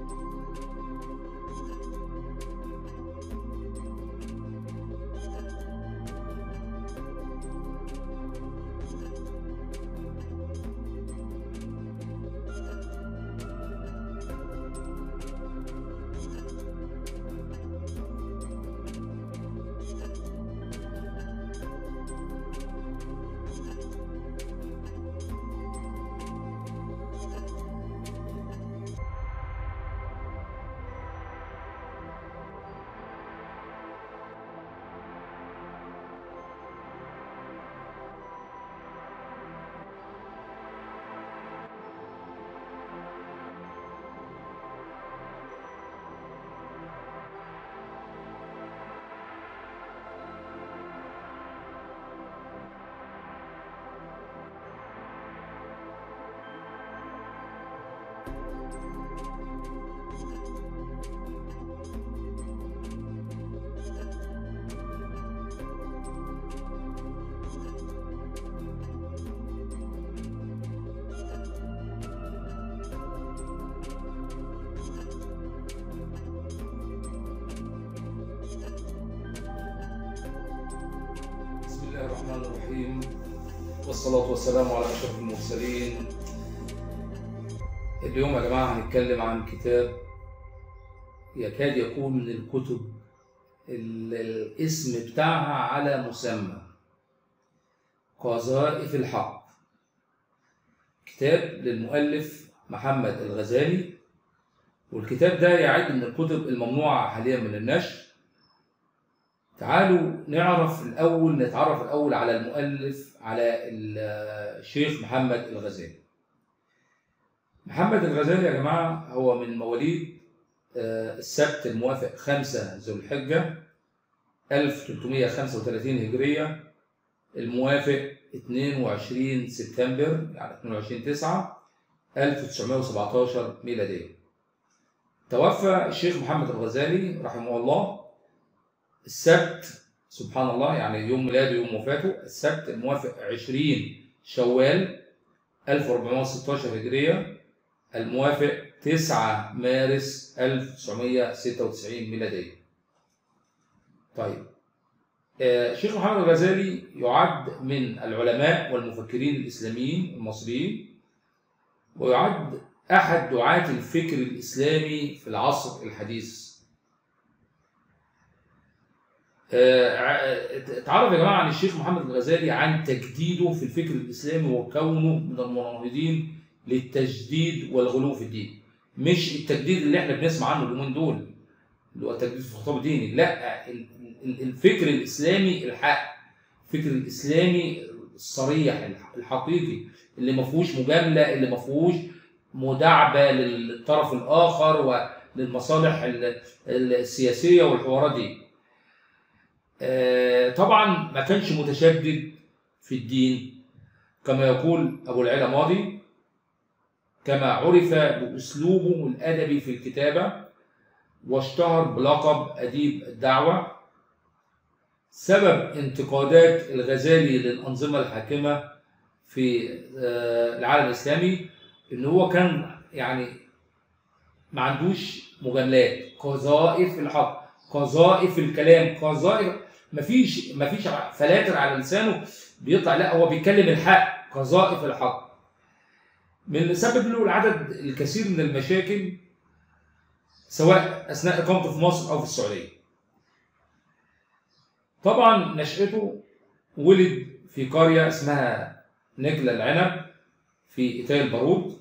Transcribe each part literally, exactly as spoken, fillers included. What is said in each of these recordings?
بسم الله الرحمن الرحيم، والصلاة والسلام على أشرف المرسلين. اليوم يا جماعة هنتكلم عن كتاب يكاد يكون من الكتب الاسم بتاعها على مسمى، قذائف الحق. كتاب للمؤلف محمد الغزالي، والكتاب ده يعد من الكتب الممنوعة حاليا من النشر. تعالوا نعرف الأول نتعرف الأول على المؤلف، على الشيخ محمد الغزالي. محمد الغزالي يا جماعة هو من مواليد السبت الموافق خمسة ذو الحجة ألف وثلاثمائة وخمسة وثلاثين هجرية، الموافق اثنين وعشرين سبتمبر يعني اثنين وعشرين تسعة ألف وتسعمائة وسبعة عشر ميلادية. توفى الشيخ محمد الغزالي رحمه الله السبت، سبحان الله، يعني يوم ميلاده يوم وفاته السبت الموافق عشرين شوال ألف وأربعمائة وستة عشر هجرية، الموافق تسعة مارس ألف وتسعمائة وستة وتسعين ميلادية. طيب، الشيخ محمد الغزالي يعد من العلماء والمفكرين الإسلاميين المصريين، ويعد أحد دعاة الفكر الإسلامي في العصر الحديث. تعرف يا جماعة عن الشيخ محمد الغزالي عن تجديده في الفكر الإسلامي وكونه من المناهضين للتجديد والغلو في الدين. مش التجديد اللي احنا بنسمع عنه اليومين دول اللي هو التجديد في الخطاب الديني، لا، الفكر الإسلامي الحق، الفكر الإسلامي الصريح الحقيقي اللي ما فيهوش مجاملة، اللي ما فيهوش مداعبة للطرف الآخر وللمصالح السياسية والحوارات دي. طبعا ما كانش متشدد في الدين كما يقول أبو العلا ماضي، كما عرف بأسلوبه الأدبي في الكتابة، واشتهر بلقب أديب الدعوة. سبب انتقادات الغزالي للأنظمة الحاكمة في العالم الإسلامي إن هو كان يعني ما عندوش مجاملات، قذائف الحق، قذائف الكلام، قذائف، مفيش مفيش فلاتر على لسانه بيطلع، لا، هو بيتكلم الحق، قذائف الحق. من سبب له العدد الكثير من المشاكل سواء اثناء اقامته في مصر او في السعوديه. طبعا نشأته ولد في قريه اسمها نجلة العنب في إيتاي البارود،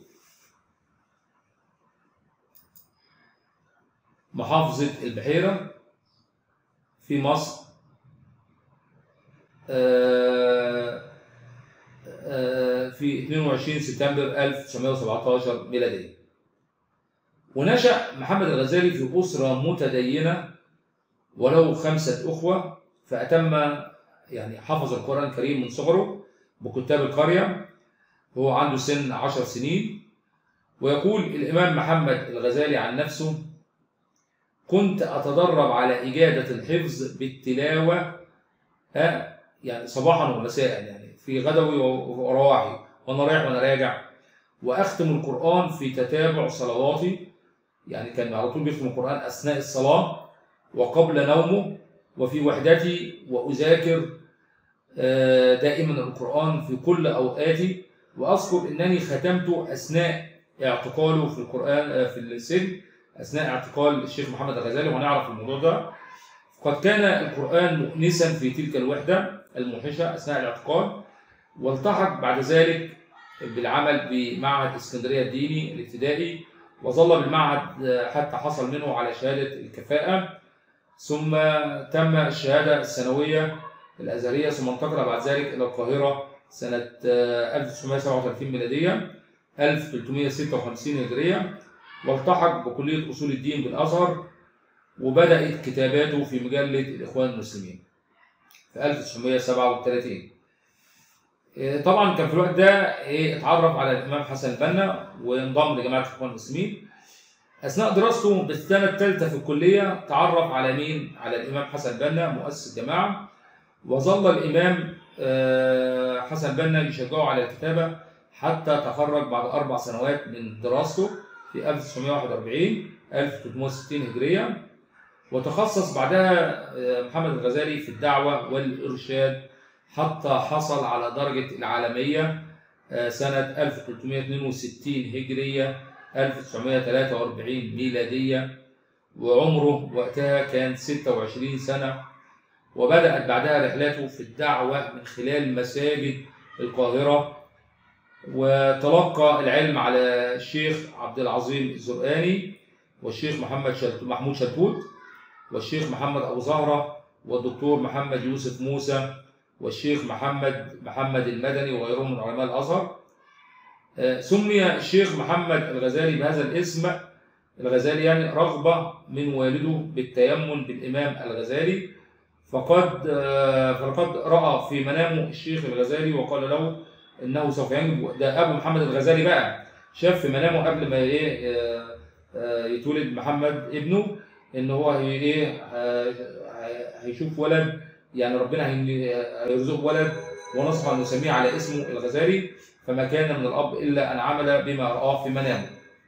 محافظة البحيرة في مصر، في اثنين وعشرين سبتمبر ألف وتسعمائة وسبعة عشر ميلادية. ونشأ محمد الغزالي في أسرة متدينة وله خمسة أخوة، فأتم يعني حفظ القرآن الكريم من صغره بكتاب القرية وهو عنده سن عشر سنين. ويقول الإمام محمد الغزالي عن نفسه: كنت أتدرب على إجادة الحفظ بالتلاوة يعني صباحا ومساء، يعني في غدوي ورواحي، وأنا رايح وأنا راجع، وأختم القرآن في تتابع صلواتي، يعني كان على طول بيختم القرآن أثناء الصلاة وقبل نومه وفي وحدتي، وأذاكر دائما القرآن في كل أوقاتي. وأذكر أنني ختمته أثناء اعتقاله في القرآن في السجن، أثناء اعتقال الشيخ محمد الغزالي، ونعرف الموضوع ده. قد كان القرآن مؤنسا في تلك الوحدة الموحشة أثناء الاعتقال، والتحق بعد ذلك بالعمل بمعهد اسكندرية الديني الابتدائي، وظل بالمعهد حتى حصل منه على شهادة الكفاءة، ثم تم الشهادة الثانوية الأزهرية، ثم انتقل بعد ذلك إلى القاهرة سنة ألف وتسعمائة وسبعة وثلاثين ميلادية ألف وثلاثمائة وستة وخمسين هجرية، والتحق بكلية أصول الدين بالأزهر، وبدأت كتاباته في مجلة الإخوان المسلمين في ألف وتسعمائة وسبعة وثلاثين. طبعا كان في الوقت ده اتعرف على الإمام حسن البنا وانضم لجماعة الإخوان المسلمين. أثناء دراسته بالسنة الثالثة في الكلية تعرف على مين؟ على الإمام حسن البنا مؤسس الجماعة، وظل الإمام حسن البنا يشجعه على الكتابة حتى تخرج بعد أربع سنوات من دراسته في ألف وتسعمائة وواحد وأربعين ألف وثلاثمائة وستين هجرية. وتخصص بعدها محمد الغزالي في الدعوة والإرشاد حتى حصل على درجة العالمية سنة ألف وثلاثمائة واثنين وستين هجرية ألف وتسعمائة وثلاثة وأربعين ميلادية، وعمره وقتها كان ستة وعشرين سنة. وبدأت بعدها رحلته في الدعوة من خلال مساجد القاهرة، وتلقى العلم على الشيخ عبد العظيم الزرقاني والشيخ محمد شلت... محمود شلتوت والشيخ محمد أبو زهرة والدكتور محمد يوسف موسى والشيخ محمد محمد المدني وغيرهم من علماء الأزهر. سمي الشيخ محمد الغزالي بهذا الاسم الغزالي يعني رغبة من والده بالتيمم بالإمام الغزالي، فقد فقد رأى في منامه الشيخ الغزالي وقال له إنه سوف ينجب. ده أبو محمد الغزالي بقى شاف في منامه قبل ما إيه يتولد محمد ابنه إن هو إيه هيشوف ولد، يعني ربنا هيرزقه ولد ونصح أن نسميه على اسمه الغزالي، فما كان من الأب إلا أن عمل بما رآه في منامه.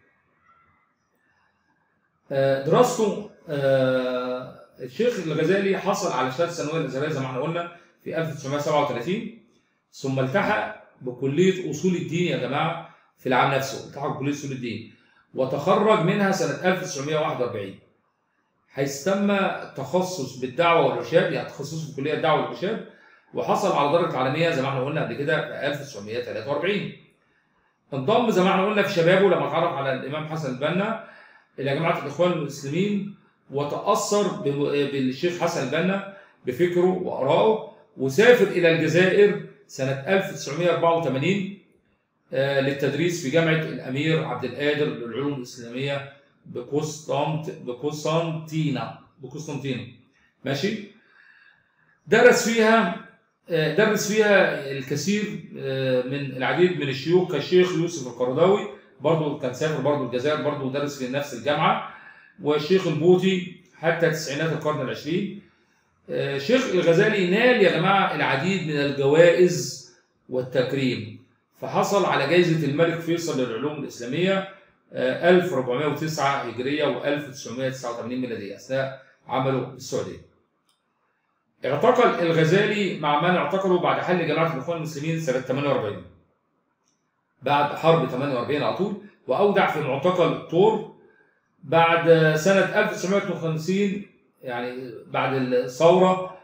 دراسته الشيخ الغزالي حصل على شهادة الثانوية الأزهرية زي ما احنا قلنا في ألف وتسعمائة وسبعة وثلاثين، ثم التحق بكلية أصول الدين يا جماعة في العام نفسه، التحق بكلية أصول الدين وتخرج منها سنة ألف وتسعمائة وواحد وأربعين، حيث تم التخصص بالدعوة والإرشاد، يعني تخصصه في كلية الدعوة والإرشاد، وحصل على درجة العالمية زي ما احنا قلنا قبل كده في ألف وتسعمائة وثلاثة وأربعين. انضم زي ما احنا قلنا في شبابه لما اتعرف على الإمام حسن البنا إلى جماعة الإخوان المسلمين، وتأثر بالشيخ حسن البنا بفكره وآرائه، وسافر إلى الجزائر سنة ألف وتسعمائة وأربعة وثمانين للتدريس في جامعة الأمير عبد القادر للعلوم الإسلامية بقسطنط بقسطنطينة بقسطنطينة ماشي. درس فيها درس فيها الكثير من العديد من الشيوخ كالشيخ يوسف القرضاوي، برضه كان سافر برضه الجزائر برضه ودرس في نفس الجامعة، والشيخ البوطي حتى تسعينات القرن العشرين. الشيخ الغزالي نال يا جماعة العديد من الجوائز والتكريم، فحصل على جائزة الملك فيصل للعلوم الإسلامية ألف وأربعمائة وتسعة هجرية وألف وتسعمائة وتسعة وثمانين ميلادية أثناء عمله بالسعودية. اعتقل الغزالي مع من اعتقلوا بعد حل جماعة الإخوان المسلمين سنة ثمانية وأربعين، بعد حرب ثمانية وأربعين على طول، وأودع في معتقل طور بعد سنة ألف وتسعمائة واثنين وخمسين، يعني بعد الثورة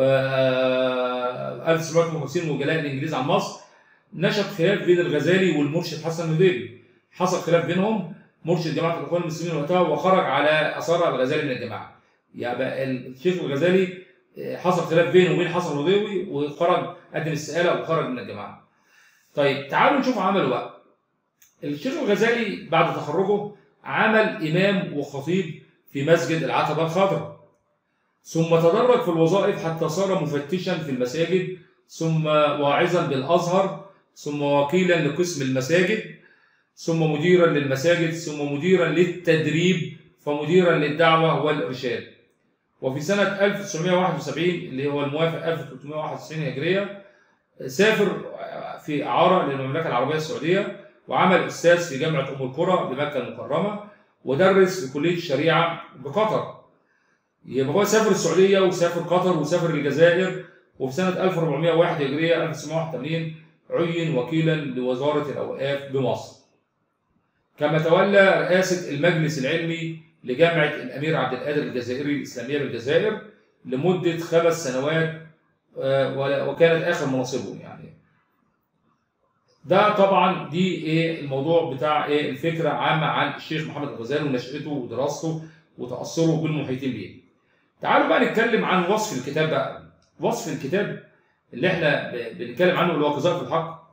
ألف وتسعمائة واثنين وخمسين وجلاء الإنجليز عن مصر، نشط خلاف بين الغزالي والمرشد حسن الهذيلي. حصل خلاف بينهم، مرشد جماعة الإخوان المسلمين وقتها، وخرج على أثار الغزالي من الجماعة. يعني الشيخ الغزالي حصل خلاف بينه وبين حسن الهذيلي وخرج قدم استقالة وخرج من الجماعة. طيب تعالوا نشوف عمله بقى. الشيخ الغزالي بعد تخرجه عمل إمام وخطيب في مسجد العتبة الخضراء، ثم تدرج في الوظائف حتى صار مفتشا في المساجد، ثم واعظا بالأزهر، ثم وكيلا لقسم المساجد، ثم مديرا للمساجد، ثم مديرا للتدريب، فمديرا للدعوة والإرشاد. وفي سنة ألف وتسعمائة وواحد وسبعين اللي هو الموافق ألف وثلاثمائة وواحد وتسعين هجرية سافر في إعارة للمملكة العربية السعودية، وعمل أستاذ في جامعة أم القرى بمكة المكرمة، ودرس في كليه الشريعه بقطر. يبقى هو سافر السعوديه وسافر قطر وسافر الجزائر، وفي سنه ألف وأربعمائة وواحد هجريه ألف وتسعمائة وواحد وثمانين عين وكيلا لوزاره الاوقاف بمصر. كما تولى رئاسه المجلس العلمي لجامعه الامير عبد القادر الجزائري الاسلاميه بالجزائر لمده خمس سنوات، وكانت اخر مناصبه يعني. ده طبعا دي ايه الموضوع بتاع ايه الفكره عامه عن الشيخ محمد الغزالي ونشأته ودراسته وتأثره بالمحيطين بيه. تعالوا بقى نتكلم عن وصف الكتاب بقى. وصف الكتاب اللي احنا بنتكلم عنه اللي هو قذائف الحق.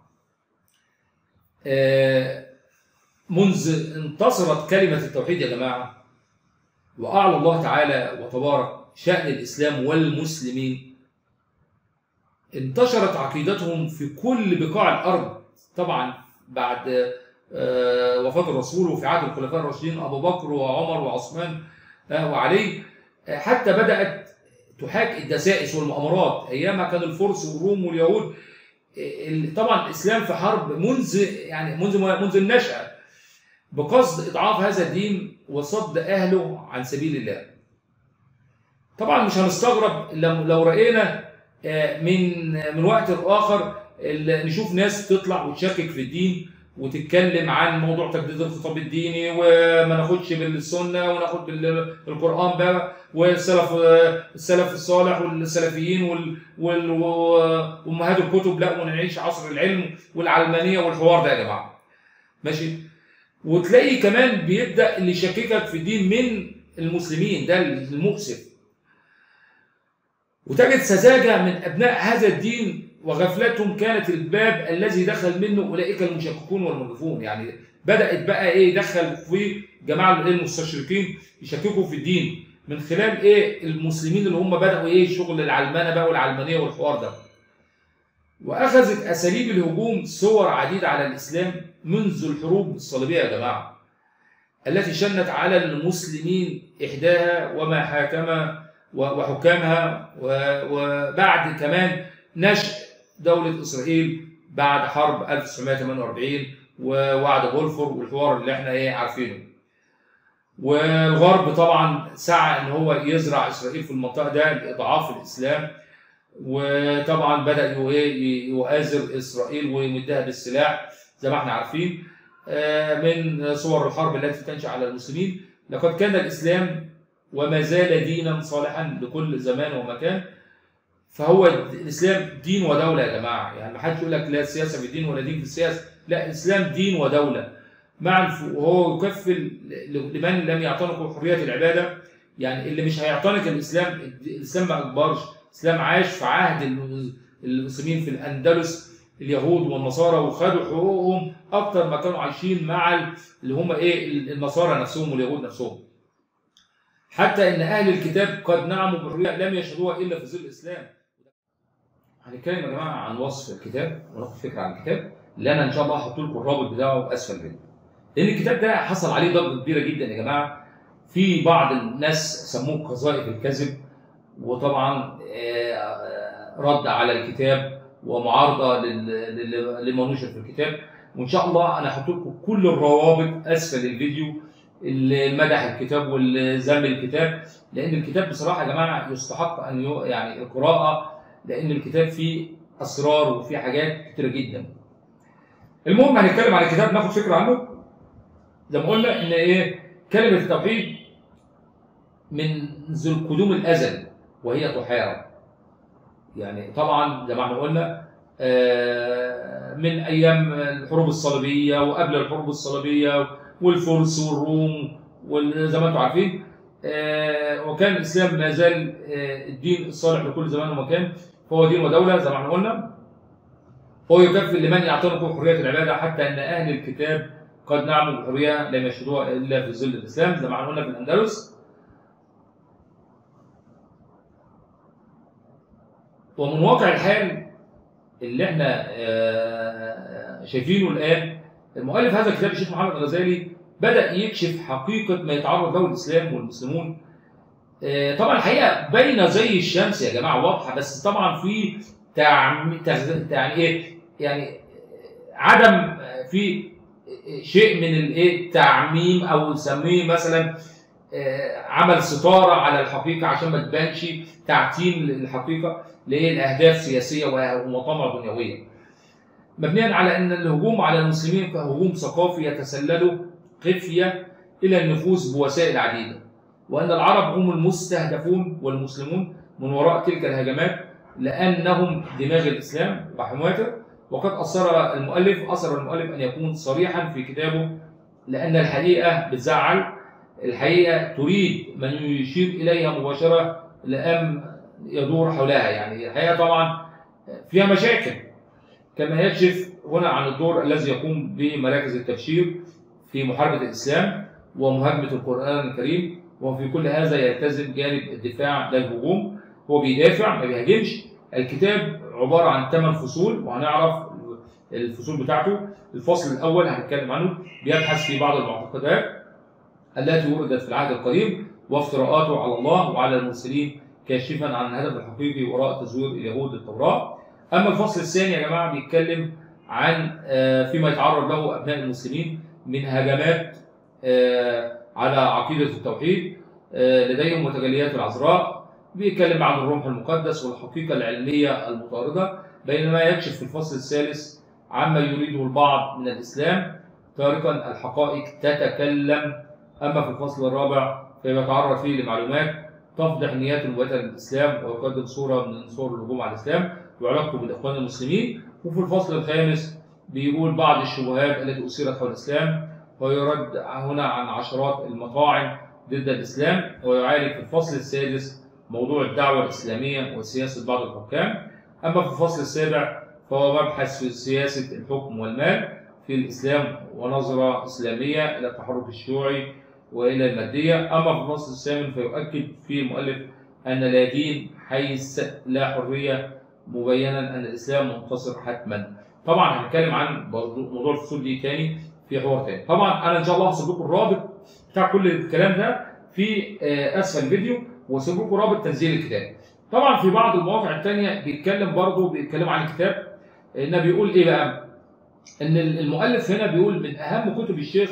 منذ انتصرت كلمه التوحيد يا جماعه واعلى الله تعالى وتبارك شأن الاسلام والمسلمين، انتشرت عقيدتهم في كل بقاع الارض. طبعا بعد وفاة الرسول وفي عهد الخلفاء الراشدين ابو بكر وعمر وعثمان وعلي، حتى بدأت تحاك الدسائس والمؤامرات ايامها كان الفرس والروم واليهود. طبعا الاسلام في حرب منذ يعني منذ منذ النشأة بقصد اضعاف هذا الدين وصد اهله عن سبيل الله. طبعا مش هنستغرب لو راينا من من وقت لاخر نشوف ناس تطلع وتشكك في الدين وتتكلم عن موضوع تجديد الخطاب الديني وما ناخدش بالسنه وناخد بالقران بقى والسلف السلف الصالح والسلفيين وامهات الكتب، لا ونعيش عصر العلم والعلمانيه والحوار ده يا جماعه. ماشي؟ وتلاقي كمان بيبدا اللي يشككك في الدين من المسلمين، ده المؤسف. وتجد سذاجه من ابناء هذا الدين وغفلتهم كانت الباب الذي دخل منه اولئك المشككون والمرجفون. يعني بدات بقى ايه يدخل في جماعه المستشرقين يشككوا في الدين من خلال ايه المسلمين اللي هم بداوا ايه شغل العلمانه بقى والعلمانيه والحوار ده. واخذت اساليب الهجوم صور عديده على الاسلام منذ الحروب الصليبيه يا جماعه التي شنت على المسلمين احداها وما حاكم وحكامها، وبعد كمان نشأ دولة إسرائيل بعد حرب ألف وتسعمائة وثمانية وأربعين ووعد بولفور والحوار اللي احنا ايه عارفينه. والغرب طبعا سعى ان هو يزرع إسرائيل في المنطقة ده لإضعاف الإسلام، وطبعا بدأ يؤازر إسرائيل ويمدها بالسلاح زي ما احنا عارفين من صور الحرب التي تنشأ على المسلمين. لقد كان الإسلام وما زال دينا صالحا لكل زمان ومكان. فهو الاسلام دين ودوله يا جماعه، يعني ما حدش يقول لك لا سياسه في الدين ولا دين في السياسه، لا الاسلام دين ودوله. مع وهو يكفل لمن لم يعتنقوا حريه العباده، يعني اللي مش هيعتنق الاسلام، الاسلام ما اجبرش، الاسلام عاش في عهد المسلمين في الاندلس اليهود والنصارى وخدوا حقوقهم اكتر ما كانوا عايشين مع اللي هم ايه النصارى نفسهم واليهود نفسهم. حتى ان اهل الكتاب قد نعموا بالحريه لم يشهدوها الا في ظل الاسلام. هنتكلم يا جماعه عن وصف الكتاب وناخد فكره عن الكتاب اللي انا ان شاء الله هحط لكم الرابط بتاعه اسفل الفيديو. لان الكتاب ده حصل عليه ضجه كبيره جدا يا جماعه. في بعض الناس سموه قذائف الكذب، وطبعا رد على الكتاب ومعارضه لما نشر في الكتاب. وان شاء الله انا هحط لكم كل الروابط اسفل الفيديو اللي مدح الكتاب واللي ذم الكتاب، لان الكتاب بصراحه يا جماعه يستحق ان يعني القراءه، لان الكتاب فيه اسرار وفيه حاجات كتيره جدا. المهم هنتكلم عن الكتاب ناخد فكره عنه. زي ما قلنا ان ايه كلمه التوحيد منذ القدوم الازل وهي تحارب. يعني طبعا زي ما احنا قلنا من ايام الحروب الصليبيه وقبل الحروب الصليبيه والفرس والروم وزي ما انتم عارفين، وكان الاسلام ما زال الدين الصالح لكل زمان ومكان، فهو دين ودوله زي ما احنا قلنا. هو يكفل لمن يعتنق حريه العباده، حتى ان اهل الكتاب قد نعموا بالحريه لم يشهدوها الا في ظل الاسلام زي ما احنا قلنا في الاندلس. ومن واقع الحال اللي احنا شايفينه الان، المؤلف هذا الكتاب الشيخ محمد الغزالي بدأ يكشف حقيقة ما يتعرض له الإسلام والمسلمون. طبعا الحقيقة باينة زي الشمس يا جماعة، واضحة، بس طبعا في تعم... يعني إيه؟ يعني عدم في شيء من الايه التعميم، او نسميه مثلا عمل ستاره على الحقيقه عشان ما تبانش، تعتيم للحقيقه لاهداف سياسيه ومطامع دنيويه. مبنيا على ان الهجوم على المسلمين كهجوم ثقافي يتسلل خفيه الى النفوذ بوسائل عديده، وان العرب هم المستهدفون والمسلمون من وراء تلك الهجمات لانهم دماغ الاسلام وحماته. وقد اصر المؤلف اصر المؤلف ان يكون صريحا في كتابه، لان الحقيقه بتزعل، الحقيقه تريد من يشير اليها مباشره لام يدور حولها. يعني الحقيقه طبعا فيها مشاكل، كما يكشف هنا عن الدور الذي يقوم به مراكز التبشير في محاربه الاسلام ومهاجمه القران الكريم. وفي كل هذا يلتزم جانب الدفاع لا الهجوم، هو بيدافع ما بيهاجمش. الكتاب عباره عن ثمان فصول وهنعرف الفصول بتاعته. الفصل الاول هنتكلم عنه، بيبحث في بعض المعتقدات التي وردت في العهد القريب وافتراءاته على الله وعلى المرسلين، كاشفا عن الهدف الحقيقي وراء تزوير اليهود للتوراه. اما الفصل الثاني يا جماعه بيتكلم عن فيما يتعرض له ابناء المسلمين من هجمات على عقيده التوحيد لديهم وتجليات العذراء. بيتكلم عن الرمح المقدس والحقيقه العلميه المطارده، بينما يكشف في الفصل الثالث عما يريده البعض من الاسلام تاركا الحقائق تتكلم. اما في الفصل الرابع فيتعرض فيه لمعلومات تفضح نيات الوطن الاسلام ويقدم صوره من صور الهجوم على الاسلام وعلاقته بالاخوان المسلمين. وفي الفصل الخامس بيقول بعض الشبهات التي اثيرت حول الاسلام ويرد هنا عن عشرات المطاعن ضد الاسلام. ويعالج في الفصل السادس موضوع الدعوه الاسلاميه وسياسه بعض الحكام. اما في الفصل السابع فهو مبحث في سياسه الحكم والمال في الاسلام ونظره اسلاميه الى التحرك الشيوعي والى الماديه. اما في الفصل الثامن فيؤكد فيه المؤلف ان لا دين حيث لا حريه، مبينا ان الاسلام منتصر حتما. طبعا هنتكلم عن موضوع الفصول دي تاني في حوار تاني. طبعا انا ان شاء الله هسيب لكم الرابط بتاع كل الكلام ده في اسفل الفيديو، واسيب لكم رابط تنزيل الكتاب. طبعا في بعض المواقع الثانيه بيتكلم برضه بيتكلم عن الكتاب، انه بيقول ايه بقى؟ ان المؤلف هنا بيقول من اهم كتب الشيخ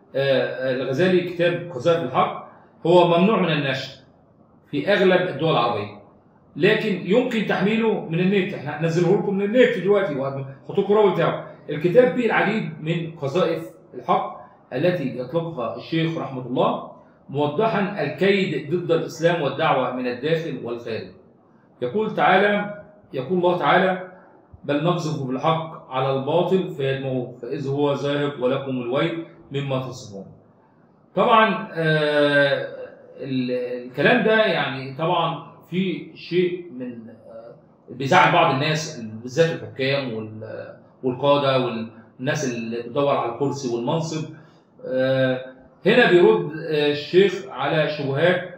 الغزالي كتاب قذائف الحق، هو ممنوع من النشر في اغلب الدول العربيه، لكن يمكن تحميله من النت. احنا هننزله لكم من النت دلوقتي وهحط لكم الرابط بتاعه. الكتاب فيه العديد من قذائف الحق التي يطلقها الشيخ رحمه الله، موضحا الكيد ضد الاسلام والدعوه من الداخل والخارج. يقول تعالى يقول الله تعالى: بل نقذف بالحق على الباطل فيدمغه فإذ هو ذاهب ولكم الويل مما تصفون. طبعا آه الكلام ده يعني طبعا في شيء من آه بيزعل بعض الناس، بالذات الحكام والقاده والناس اللي بتدور على الكرسي والمنصب. آه هنا بيرد آه الشيخ على شبهات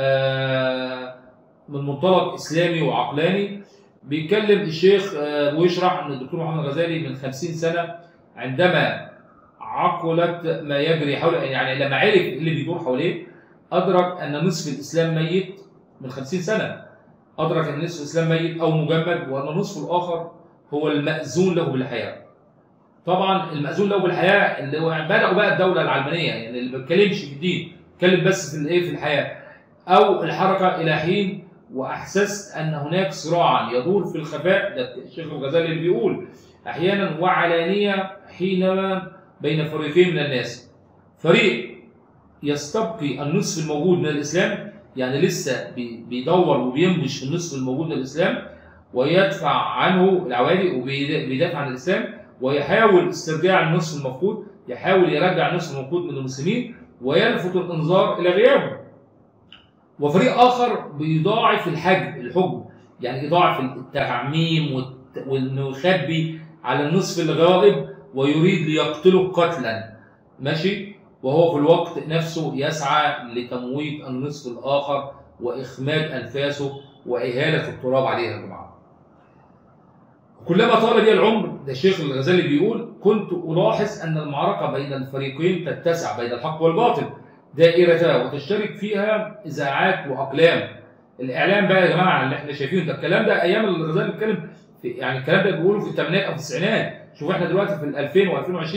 آه من منطلق اسلامي وعقلاني. بيتكلم الشيخ ويشرح ان الدكتور محمد الغزالي من خمسين سنه عندما عقلت ما يجري حوله، يعني لما عرف اللي بيدور حواليه ادرك ان نصف الاسلام ميت. من خمسين سنه ادرك ان نصف الاسلام ميت او مجمد، وان النصف الاخر هو المأذون له بالحياه. طبعا المأذون له بالحياه اللي هو بدأوا بقى الدوله العلمانيه، يعني اللي ما بيتكلمش في الدين، بيتكلم بس في الايه في الحياه او الحركه الى حين. واحسست ان هناك صراعا يدور في الخفاء، ده الشيخ الغزالي اللي بيقول احيانا وعلانيه حينما بين فريقين من الناس، فريق يستبقي النصف الموجود من الاسلام، يعني لسه بيدور وبينبش في النصف الموجود من الاسلام ويدفع عنه العوالي وبيدافع عن الاسلام، ويحاول استرجاع النصف المفقود، يحاول يرجع النصف المفقود من المسلمين ويلفت الانظار الى غيابه. وفريق اخر بيضاعف الحجم الحجم يعني يضاعف التعميم وانه يخبي على النصف الغائب ويريد ليقتله قتلا، ماشي، وهو في الوقت نفسه يسعى لتمويت النصف الاخر واخماد انفاسه واهاله التراب عليه يا جماعه. كلما طال بي العمر، ده الشيخ الغزالي بيقول، كنت الاحظ ان المعركه بين الفريقين تتسع بين الحق والباطل دائرتها وتشترك فيها اذاعات واقلام. الاعلام بقى يا جماعه اللي احنا شايفينه ده، الكلام ده ايام الغزالي بيتكلم في، يعني الكلام ده بيقوله في الثمانينات او التسعينات. شوف احنا دلوقتي في ألفين وألفين وعشرين،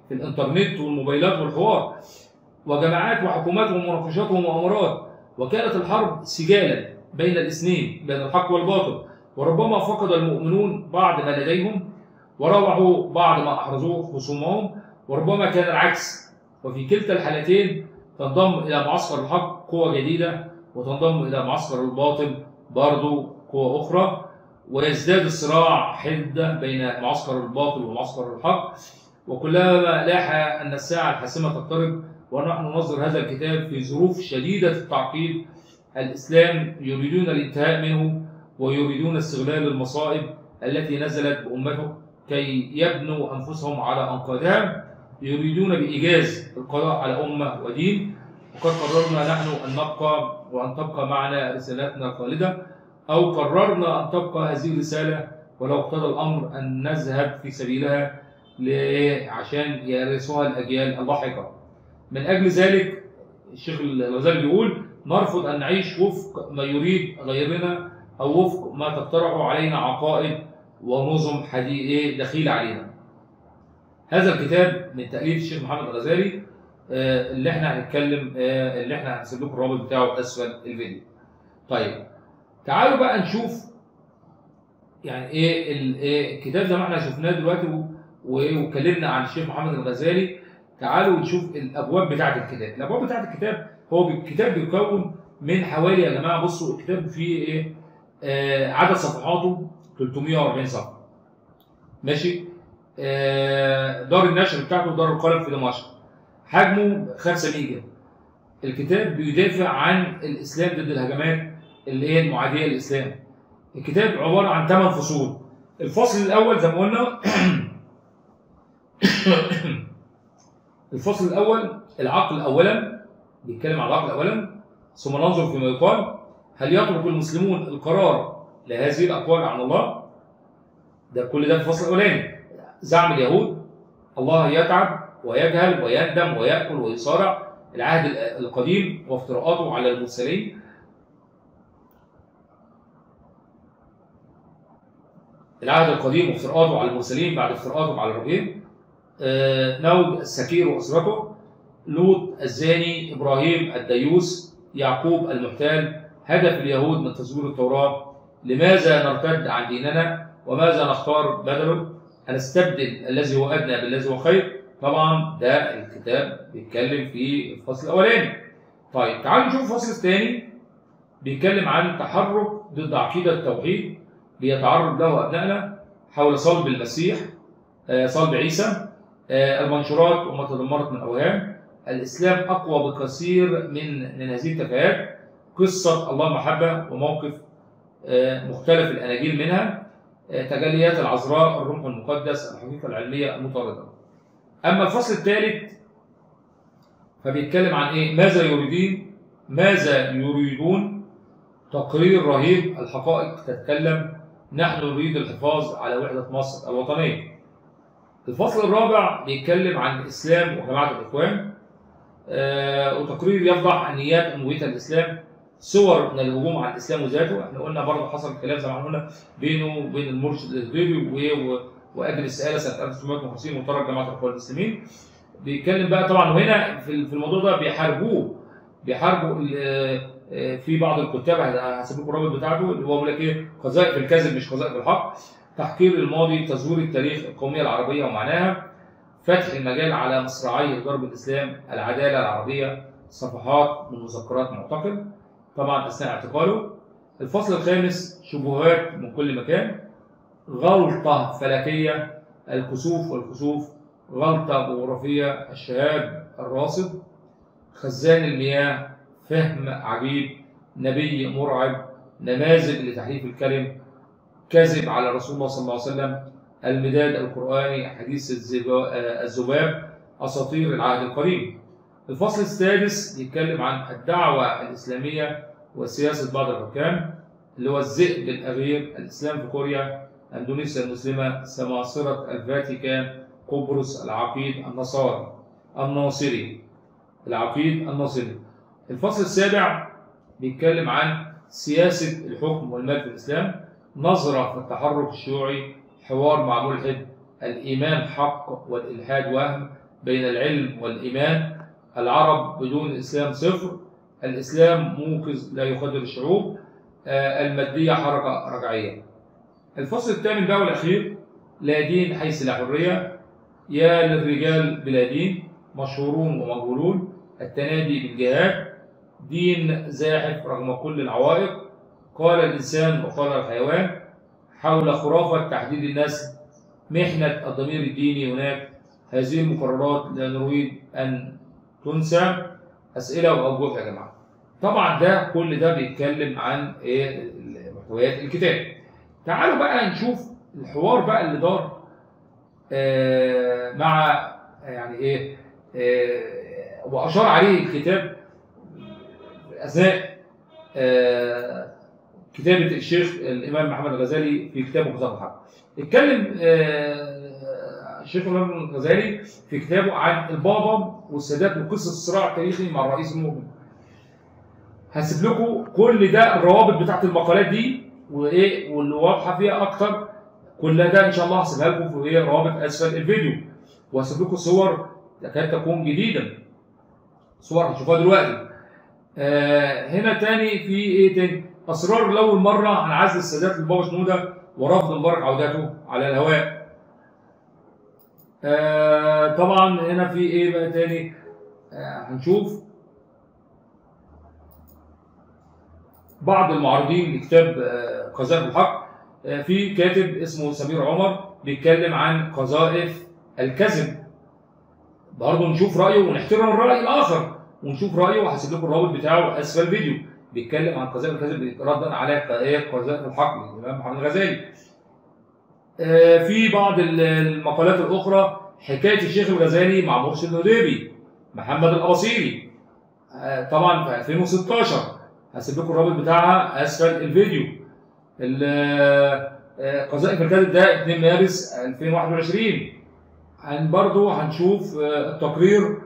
في الانترنت والموبايلات والحوار، وجماعات وحكومات ومناقشات ومؤامرات، وكانت الحرب سجالا بين الاثنين، بين الحق والباطل، وربما فقد المؤمنون بعض ما لديهم وربحوا بعض ما احرزوه خصومهم، وربما كان العكس. وفي كلتا الحالتين تنضم الى معسكر الحق قوة جديدة، وتنضم الى معسكر الباطل برضو قوة اخرى، ويزداد الصراع حدة بين معسكر الباطل ومعسكر الحق. وكلما لاح ان الساعة الحاسمة تقترب ونحن ننظر هذا الكتاب في ظروف شديدة التعقيد، الإسلام يريدون الانتهاء منه ويريدون استغلال المصائب التي نزلت بأمته كي يبنوا أنفسهم على أنقاضها، يريدون بإيجاز القضاء على أمة ودين. وقد قررنا نحن أن نبقى وأن تبقى معنا رسالتنا الخالدة، أو قررنا أن تبقى هذه الرسالة ولو اقتضى الأمر أن نذهب في سبيلها عشان يرثوها الأجيال اللاحقة. من أجل ذلك الشيخ الغزالي بيقول: نرفض أن نعيش وفق ما يريد غيرنا أو وفق ما تقترح علينا عقائد ونظم حديث دخيلة علينا. هذا الكتاب من تأليف الشيخ محمد الغزالي اللي احنا هنتكلم اللي احنا هنسيب لكم الرابط بتاعه أسفل الفيديو. طيب تعالوا بقى نشوف يعني ايه الكتاب زي ما احنا شفناه دلوقتي واتكلمنا عن الشيخ محمد الغزالي. تعالوا نشوف الابواب بتاعه الكتاب. الابواب بتاعه الكتاب هو الكتاب بيتكون من حوالي، يا جماعه بصوا الكتاب فيه ايه؟ آه عدد صفحاته ثلاثمائة وأربعين صفحه. ماشي؟ آه دار النشر بتاعته دار القلم في دمشق. حجمه خمسة ميجا. الكتاب بيدافع عن الاسلام ضد الهجمات اللي هي المعاديه للاسلام. الكتاب عباره عن ثمان فصول. الفصل الاول زي ما قلنا الفصل الاول العقل اولا، بيتكلم عن العقل اولا، ثم ننظر فيما يقال: هل يترك المسلمون القرار لهذه الاقوال عن الله؟ ده كل ده في الفصل الاولاني. زعم اليهود الله يتعب ويجهل ويندم ويأكل ويصارع، العهد القديم وافتراءاته على المرسلين. العهد القديم وافتراءاته على المرسلين بعد افتراءاته على الربيع. آه، نوج السكير وأسرته، لوط الزاني، إبراهيم الديوس، يعقوب المحتال، هدف اليهود من تزوير التوراة، لماذا نرتد عن ديننا وماذا نختار بدله، هنستبدل الذي هو أدنى بالذي هو خير. طبعا ده الكتاب بيتكلم في الفصل الأولاني. طيب تعالوا نشوف الفصل الثاني، بيتكلم عن تحرك ضد عقيدة التوحيد بيتعرض له أبنائنا حول صلب المسيح، صلب عيسى، المنشورات وما تدمرت من أوهام، الإسلام أقوى بكثير من من هذه التفاهات، قصة الله محبة وموقف مختلف الأناجيل منها، تجليات العذراء، الروح المقدس، الحقيقة العلمية المطاردة. أما الفصل الثالث فبيتكلم عن إيه؟ ماذا يريدون؟ ماذا يريدون؟ تقرير رهيب، الحقائق تتكلم، نحن نريد الحفاظ على وحدة مصر الوطنية. الفصل الرابع بيتكلم عن الإسلام وجماعة الإخوان، آه وتقرير يفضح النيات المميتة للإسلام، صور من الهجوم على الإسلام وذاته. احنا قلنا برضه حصل كلام زي ما قلنا بينه وبين المرشد الإسلامي وأجل السئالة سنة ألف وتسعمائة وخمسين وترك جماعة الإخوان المسلمين. بيتكلم بقى طبعا، وهنا في الموضوع ده بيحاربوه بيحاربوا في بعض الكتاب، هسيب لكم الرابط بتاعته، اللي هو بيقول لك ايه؟ قذائف الكذب مش قذائف الحق، تحقير الماضي، تزوير التاريخ، القوميه العربيه ومعناها، فتح المجال على مصراعي ضرب الاسلام، العداله العربيه، صفحات من مذكرات معتقل طبعا اثناء اعتقاله. الفصل الخامس شبهات من كل مكان، غلطه فلكيه، الكسوف والكسوف، غلطه جغرافيه، الشهاب الراصد، خزان المياه، فهم عجيب، نبي مرعب، نماذج لتحريف الكلم، كذب على رسول الله صلى الله عليه وسلم، المداد القرآني، حديث الذباب، أساطير العهد القديم. الفصل السادس يتكلم عن الدعوة الإسلامية وسياسة بعض الحكام، اللي هو الذئب الأغير، الإسلام في كوريا، أندونيسيا المسلمة، سماسرة الفاتيكان، قبرص، العقيد النصاري الناصري العقيد الناصري. الفصل السابع بيتكلم عن سياسة الحكم والمال في الإسلام، نظرة في التحرك الشيوعي، حوار مع ملحد، الإيمان حق والإلحاد وهم، بين العلم والإيمان. العرب بدون الإسلام صفر. الإسلام موقظ لا يخدر الشعوب. المادية حركة رجعية. الفصل الثامن بقى والأخير: لا دين حيث لا حرية. يا للرجال بلا دين، مشهورون ومجهولون، التنادي بالجهاد، دين زاحف رغم كل العوائق، قال الإنسان وقال الحيوان، حول خرافة تحديد النسل، محنة الضمير الديني هناك. هذه المقررات لا نريد أن تنسى. أسئلة وأوجه يا جماعة. طبعا ده كل ده بيتكلم عن إيه محتويات الكتاب. تعالوا بقى نشوف الحوار بقى اللي دار آه مع يعني إيه آه وأشار عليه الكتاب أثناء آه كتابة الشيخ الإمام محمد الغزالي في كتابه قصائد الحق. اتكلم آه الشيخ الإمام الغزالي في كتابه عن البابا والسادات وقصة الصراع التاريخي مع الرئيس المؤمن. هسيب لكم كل ده الروابط بتاعت المقالات دي وايه واللي واضحه فيها اكتر، كل ده ان شاء الله هسيبها لكم في ايه روابط اسفل الفيديو، وهسيب لكم صور تكاد تكون جديده، صور هتشوفوها دلوقتي. آه هنا تاني في ايه تاني؟ اسرار لاول مره عن عزل السادات للبابا شنوده ورفض مبارك عودته على الهواء. آه طبعا هنا في ايه بقى تاني؟ آه هنشوف بعض المعارضين لكتاب قذائف الحق. في كاتب اسمه سمير عمر بيتكلم عن قذائف الكذب، برضه نشوف رايه ونحترم الراي الاخر ونشوف رايه، وهسيب لكم الرابط بتاعه اسفل الفيديو. بيتكلم عن قذائف الكذب ردا على قذائف الحق للامام محمد الغزالي. في بعض المقالات الاخرى حكايه الشيخ الغزالي مع مرشد الهديبي محمد الاباصيري طبعا في ألفين وستاشر، هسيب لكم الرابط بتاعها اسفل الفيديو. قذائف الكذب ده اتنين مارس ألفين وواحد وعشرين. هن برضه هنشوف التقرير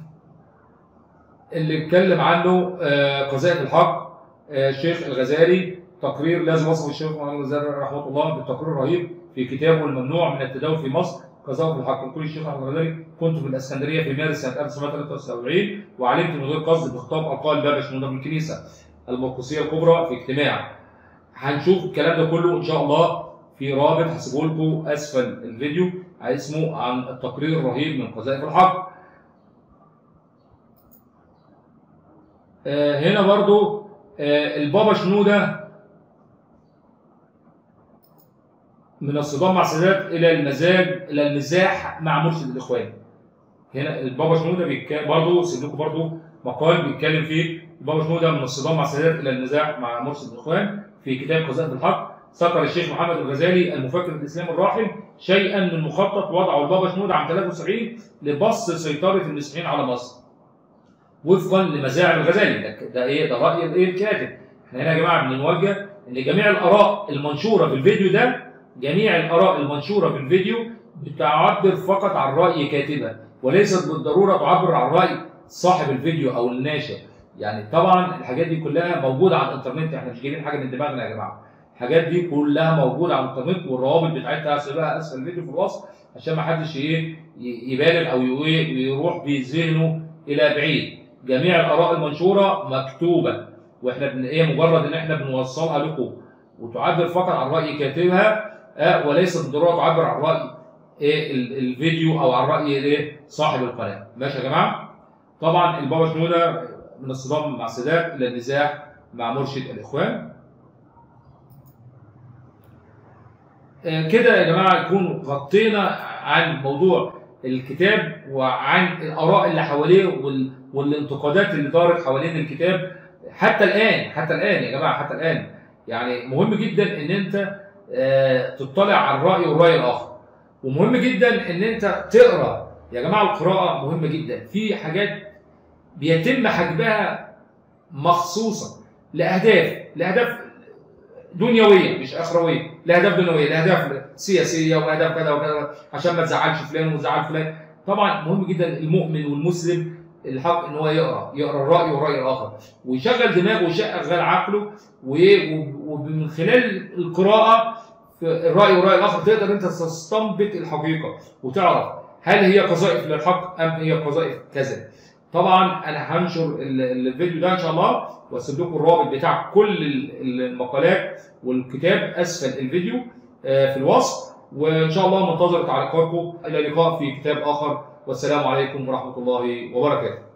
اللي اتكلم عنه قذائف الحق الشيخ الغزالي، تقرير لازم وصفه الشيخ محمد الغزالي رحمه الله بالتقرير الرهيب في كتابه الممنوع من التداول في مصر قذائف الحق. يقول الشيخ محمد الغزالي: كنت في الاسكندريه في مارس سنه ألف وتسعمائة وثلاثة وسبعين وعلمت من غير قصد بخطاب ابطال البابا شنوده من الكنيسه المرقسيه الكبرى في اجتماع. هنشوف الكلام ده كله ان شاء الله في رابط هسيبه لكم اسفل الفيديو اسمه عن التقرير الرهيب من قذائف الحق. آه هنا برضو آه البابا شنوده من الصدام مع السادات الى المزاج الى المزاح مع مرشد الاخوان. هنا البابا شنوده بيتكلم برضو، سيب لكم برضو مقال بيتكلم فيه البابا شنوده من الصدام مع السادات الى المزاح مع مرشد الاخوان في كتاب قذائف الحق. ذكر الشيخ محمد الغزالي المفكر الاسلامي الراحل شيئا من مخطط وضعه البابا شنوده عام ثلاثة وسبعين لبسط سيطره المسيحيين على مصر وفقا لمزاعم الغزالي. ده, ده ايه؟ ده راي الايه الكاتب. احنا هنا يا جماعه بنوجه ان جميع الاراء المنشوره في الفيديو ده، جميع الاراء المنشوره في الفيديو بتعبر فقط عن راي كاتبها، وليست بالضروره تعبر عن راي صاحب الفيديو او الناشر. يعني طبعا الحاجات دي كلها موجوده على الانترنت، احنا مش جايبين حاجه من دماغنا يا جماعه. الحاجات دي كلها موجوده على الانترنت، والروابط بتاعتها هسيبها اسفل الفيديو في الوصف عشان ما حدش ايه يبالغ او يروح بذهنه الى بعيد. جميع الاراء المنشوره مكتوبه، واحنا بن ايه مجرد ان احنا بنوصلها لكم وتعبر فقط عن راي كاتبها، آه وليس بالضروره تعبر عن راي ايه الفيديو او عن راي ايه صاحب القناه. ماشي يا جماعه؟ طبعا البابا شنوده من الصدام مع السادات الى النزاع مع مرشد الاخوان. آه كده يا جماعه نكون غطينا عن موضوع الكتاب وعن الاراء اللي حواليه وال... والانتقادات اللي دارت حوالين الكتاب حتى الان. حتى الان يا جماعه حتى الان يعني مهم جدا ان انت آه تطلع على الراي والراي الاخر، ومهم جدا ان انت تقرا يا جماعه. القراءه مهمه جدا، في حاجات بيتم حجبها مخصوصا لاهداف لاهداف دنيويه مش اخرويه، لاهداف دنيويه، لاهداف سياسيه واهداف كذا وكذا عشان ما تزعلش فلان وتزعل فلان. طبعا مهم جدا المؤمن والمسلم الحق ان هو يقرا يقرا الراي والراي الاخر ويشغل دماغه ويشغل عقله، ومن خلال القراءه في الراي والراي الاخر تقدر انت تستنبط الحقيقه وتعرف هل هي قذائف للحق ام هي قذائف كذا؟ طبعا انا هنشر الفيديو ده ان شاء الله واسيب لكم الرابط بتاع كل المقالات والكتاب اسفل الفيديو في الوصف، وان شاء الله منتظر تعليقاتكم. الى اللقاء في كتاب اخر، والسلام عليكم ورحمه الله وبركاته.